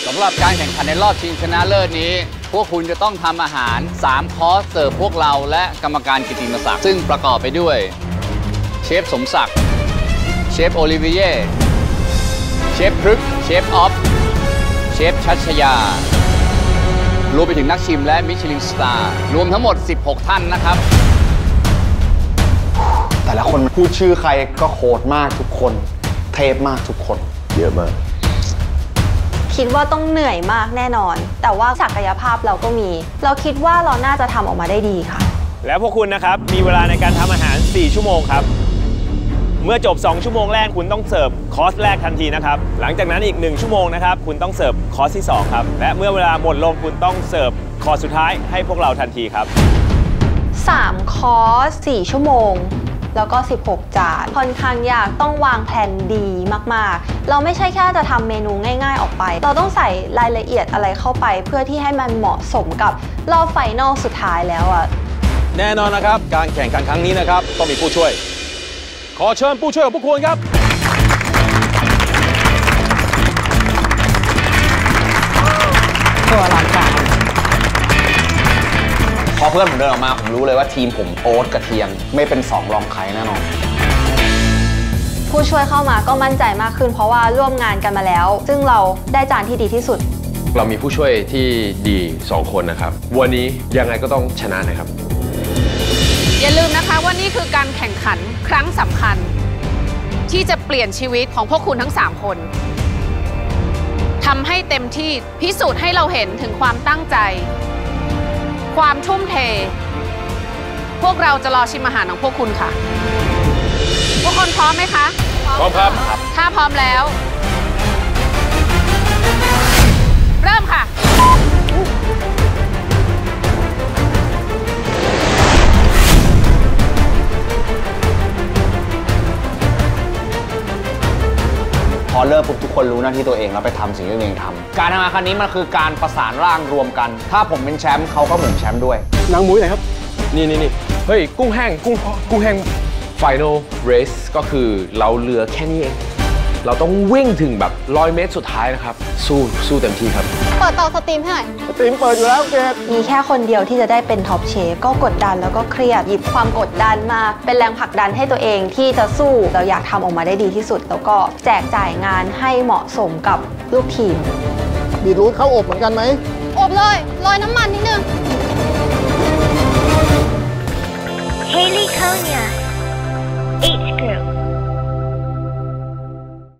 สำหรับการแข่งขันในรอบชิงชนะเลิศนี้พวกคุณจะต้องทำอาหาร3คอร์สเสิร์ฟพวกเราและกรรมการกิตติมศักดิ์ซึ่งประกอบไปด้วยเชฟสมศักดิ์เชฟโอลิเวียเชฟพฤกษ์เชฟออฟเชฟชัชยารวมไปถึงนักชิมและมิชลินสตาร์รวมทั้งหมด16ท่านนะครับแต่ละคนพูดชื่อใครก็โหดมากทุกคนเทพมากทุกคนเยอะมากคิดว่าต้องเหนื่อยมากแน่นอนแต่ว่าศักยภาพเราก็มีเราคิดว่าเราน่าจะทำออกมาได้ดีค่ะแล้วพวกคุณนะครับมีเวลาในการทำอาหาร4 ชั่วโมงครับเมื่อจบ2 ชั่วโมงแรกคุณต้องเสิร์ฟคอร์สแรกทันทีนะครับหลังจากนั้นอีก1 ชั่วโมงนะครับคุณต้องเสิร์ฟคอร์สที่2ครับและเมื่อเวลาหมดลงคุณต้องเสิร์ฟคอร์สสุดท้ายให้พวกเราทันทีครับ 3 คอร์ส 4 ชั่วโมงแล้วก็16 จานค่อนข้างยากต้องวางแผนดีมากๆเราไม่ใช่แค่จะทำเมนูง่ายๆออกไปเราต้องใส่รายละเอียดอะไรเข้าไปเพื่อที่ให้มันเหมาะสมกับรอบไฟนอลสุดท้ายแล้วอะแน่นอนนะครับการแข่งขันครั้งนี้นะครับต้องมีผู้ช่วยขอเชิญผู้ช่วยของพวกคุณครับตัวรักกันพอเพื่อนผมเดินออกมาผมรู้เลยว่าทีมผมโอ๊ตกระเทียมไม่เป็น2รองใครแน่นอนผู้ช่วยเข้ามาก็มั่นใจมากขึ้นเพราะว่าร่วมงานกันมาแล้วซึ่งเราได้จานที่ดีที่สุดเรามีผู้ช่วยที่ดี2 คนนะครับวันนี้ยังไงก็ต้องชนะนะครับอย่าลืมนะคะว่านี่คือการแข่งขันครั้งสำคัญที่จะเปลี่ยนชีวิตของพวกคุณทั้ง3 คนทำให้เต็มที่พิสูจน์ให้เราเห็นถึงความตั้งใจความทุ่มเทพวกเราจะรอชิมอาหารของพวกคุณค่ะพวกคนพร้อมไหมคะพร้อมครับถ้าพร้อมแล้วเริ่มค่ะพอเริ่มปุ๊บทุกคนรู้หน้าที่ตัวเองแล้วไปทำสิ่งที่ตัวเองทำการทำงานครั้งนี้มันคือการประสานร่างรวมกันถ้าผมเป็นแชมป์เขาก็เหมือนแชมป์ด้วยนางมุ้ยไหนครับนี่เฮ้ยกุ้งแห้ง Final Race ก็คือเราเหลือแค่นี้เองเราต้องวิ่งถึงแบบ100 เมตรสุดท้ายนะครับสู้เต็มที่ครับเปิดเตาสตรีมให้หน่อยสตรีมเปิดอยู่แล้วเกดมีแค่คนเดียวที่จะได้เป็นท็อปเชฟก็กดดันแล้วก็เครียดหยิบความกดดันมาเป็นแรงผลักดันให้ตัวเองที่จะสู้เราอยากทำออกมาได้ดีที่สุดแล้วก็แจกจ่ายงานให้เหมาะสมกับลูกทีมบีทรูทเข้าอบเหมือนกันไหมอบเลยโรยน้ำมันนิดนึง Haley Konya, 8